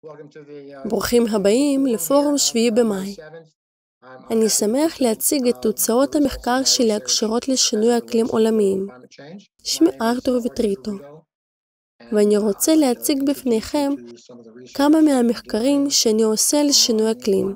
ברוכים הבאים לפורום 7 במאי. אני שמח להציג את תוצאות המחקר שלי הקשורות לשינוי אקלים עולמיים. שמי ארתור ויטריטו, ואני רוצה להציג בפניכם כמה מהמחקרים שאני עושה לשינוי אקלים.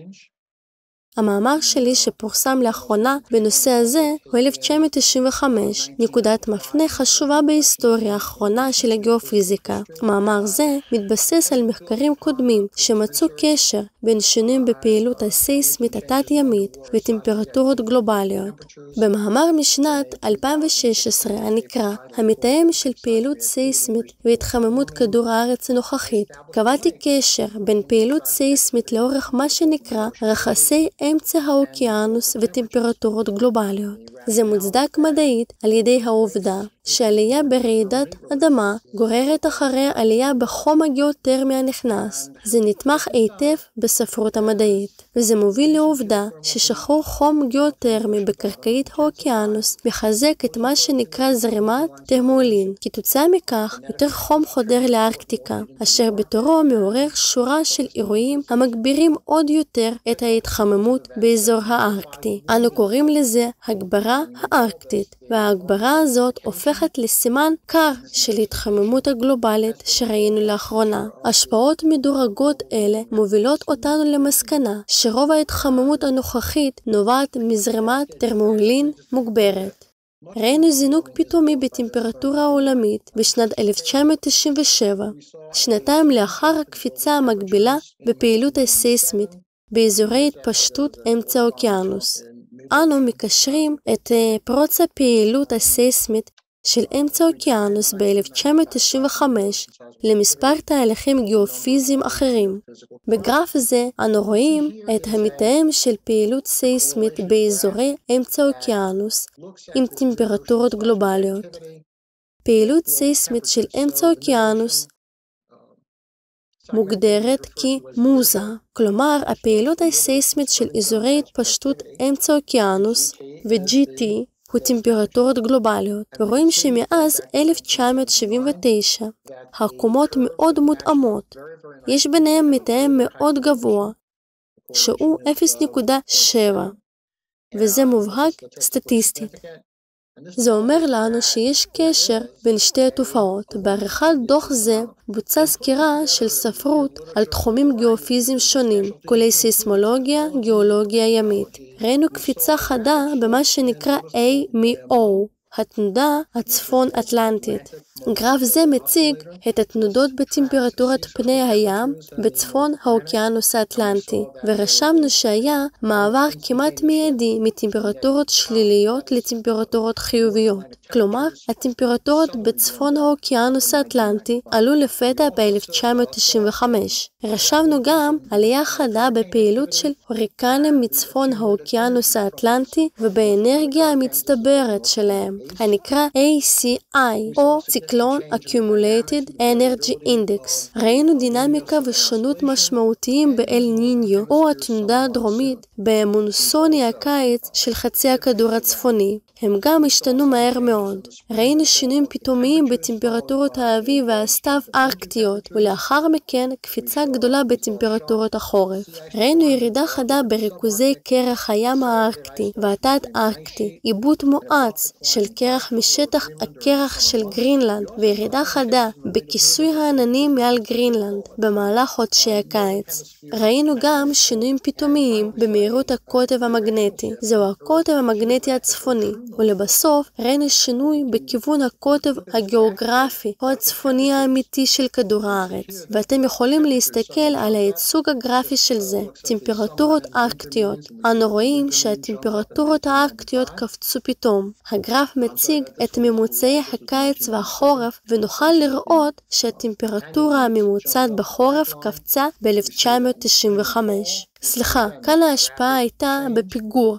המאמר שלי שפורסם לאחרונה בנושא הזה הוא 1995, נקודת מפנה חשובה בהיסטוריה האחרונה של הגיאופיזיקה. מאמר זה מתבסס על מחקרים קודמים שמצאו קשר בין שינויים בפעילות הסייסמית התת-ימית וטמפרטורות גלובליות. במאמר משנת 2016 הנקרא המתאם של פעילות סייסמית והתחממות כדור הארץ הנוכחית, קבעתי קשר בין פעילות סייסמית לאורך מה שנקרא רחסי אמצע האוקיינוס וטמפרטורות גלובליות. זה מוצדק מדעית על ידי העובדה שעלייה ברעידת אדמה גוררת אחרי עלייה בחום הגיאותרמי הנכנס. זה נתמך היטב בספרות המדעית, וזה מוביל לעובדה ששחרור חום גיאותרמי בקרקעית האוקיינוס מחזק את מה שנקרא זרימת תרמולין. כתוצאה מכך, יותר חום חודר לארקטיקה, אשר בתורו מעורר שורה של אירועים המגבירים עוד יותר את ההתחממות באזור הארקטי. אנו קוראים לזה הגברה הארקטית, וההגברה הזאת הופכת לסימן קר של התחממות הגלובלית שראינו לאחרונה. השפעות מדורגות אלה מובילות אותנו למסקנה שרוב ההתחממות הנוכחית נובעת מזרימת תרמולין מוגברת. ראינו זינוק פתאומי בטמפרטורה העולמית בשנת 1997, שנתיים לאחר הקפיצה המקבילה בפעילות הסייסמית באזורי התפשטות אמצע האוקיינוס. אנו מקשרים את פרוץ הפעילות הסייסמית של אמצע האוקיינוס ב-1995 למספר תהליכים גיאופיזיים אחרים. בגרף זה אנו רואים את המתאם של פעילות סייסמית באזורי אמצע האוקיינוס עם טמפרטורות גלובליות. פעילות סייסמית של אמצע האוקיינוס מוגדרת כמוזה, כלומר הפעילות הסייסמית של אזורי התפשטות אמצע האוקיינוס ו-GT הוא טמפרטורות גלובליות. רואים שמאז 1979 העקומות מאוד מותאמות. יש ביניהם מתאם מאוד גבוה, שהוא 0.7, וזה מובהק סטטיסטית. זה אומר לנו שיש קשר בין שתי התופעות. בעריכת דוח זה בוצעה סקירה של ספרות על תחומים גיאופיזיים שונים, כולל סיסמולוגיה, גיאולוגיה ימית. ראינו קפיצה חדה במה שנקרא A מ-O, התנודה הצפון אטלנטית. גרף זה מציג את התנודות בטמפרטורת פני הים בצפון האוקיינוס האטלנטי, ורשמנו שהיה מעבר כמעט מיידי מטמפרטורות שליליות לטמפרטורות חיוביות. כלומר, הטמפרטורות בצפון האוקיינוס האטלנטי עלו לפתע ב-1995. רשמנו גם עלייה חדה בפעילות של הוריקנים מצפון האוקיינוס האטלנטי ובאנרגיה המצטברת שלהם, הנקרא ACI או Cyclone Accumulated Energy Index. ראינו דינמיקה ושונות משמעותיים באל ניניו או התנודה הדרומית במונסוני הקיץ של חצי הכדור הצפוני. הם גם השתנו מהר מאוד. ראינו שינויים פתאומיים בטמפרטורות האביב והסתיו ארקטיות, ולאחר מכן קפיצה גדולה בטמפרטורות החורף. ראינו ירידה חדה בריכוזי קרח הים הארקטי והתת-ארקטי, עיבוד מואץ של קרח משטח הקרח של גרינלנד, וירידה חדה בכיסוי העננים מעל גרינלנד במהלך חודשי הקיץ. ראינו גם שינויים פתאומיים במהירות הקוטב המגנטי. זהו הקוטב המגנטי הצפוני. ולבסוף ראינו שינוי בכיוון הקוטב הגיאוגרפי או הצפוני האמיתי של כדור הארץ, ואתם יכולים להסתכל על הייצוג הגרפי של זה. טמפרטורות ארקטיות. אנו רואים שהטמפרטורות הארקטיות קפצו פתאום. הגרף מציג את ממוצעי הקיץ והחורף, ונוכל לראות שהטמפרטורה הממוצעת בחורף קפצה ב-1995. כאן ההשפעה הייתה בפיגור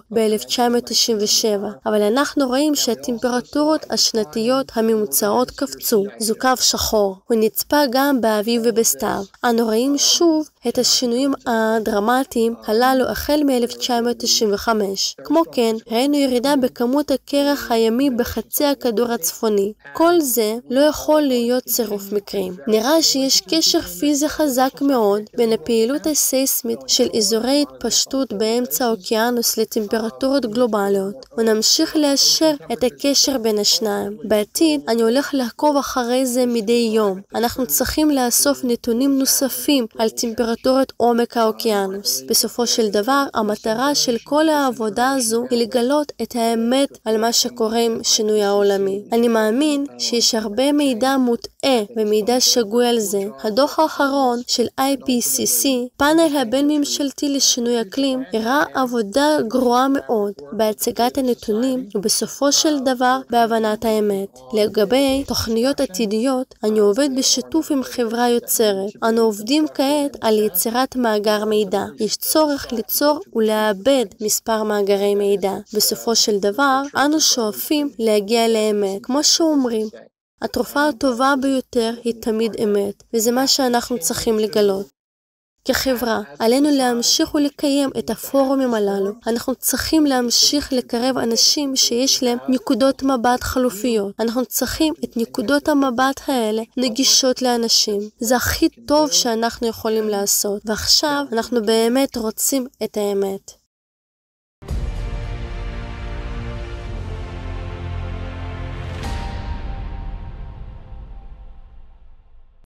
ב-1997, אבל אנחנו רואים שהטמפרטורות השנתיות הממוצעות קפצו. זו קו שחור. הוא נצפה גם באביב ובסתיו. אנו רואים שוב את השינויים הדרמטיים הללו החל מ-1995. כמו כן, ראינו ירידה בכמות הקרח הימי בחצי הכדור הצפוני. כל זה לא יכול להיות צירוף מקרים. נראה שיש קשר פיזי חזק מאוד בין הפעילות הסייסמית של אזורי התפשטות באמצע האוקיינוס לטמפרטורות גלובליות, ונמשיך לאשר את הקשר בין השניים. בעתיד אני הולך לעקוב אחרי זה מדי יום. אנחנו צריכים לאסוף נתונים נוספים על טמפרטורת עומק האוקיינוס. בסופו של דבר, המטרה של כל העבודה הזו היא לגלות את האמת על מה שקורה עם שינוי העולמי. אני מאמין שיש הרבה מידע מוטעה ומידע שגוי על זה. הדוח האחרון של IPCC, פאנל הבין-ממשלתי לשינוי אקלים, הראה עבודה גרועה מאוד בהצגת הנתונים ובסופו של דבר בהבנת האמת. לגבי תוכניות עתידיות, אני עובד בשיתוף עם חברה יוצרת. אנו עובדים כעת על יצירת מאגר מידע. יש צורך ליצור ולאבד מספר מאגרי מידע. בסופו של דבר, אנו שואפים להגיע לאמת. כמו שאומרים, התרופה הטובה ביותר היא תמיד אמת, וזה מה שאנחנו צריכים לגלות. כחברה, עלינו להמשיך ולקיים את הפורומים הללו. אנחנו צריכים להמשיך לקרב אנשים שיש להם נקודות מבט חלופיות. אנחנו צריכים את נקודות המבט האלה נגישות לאנשים. זה הכי טוב שאנחנו יכולים לעשות. ועכשיו אנחנו באמת רוצים את האמת.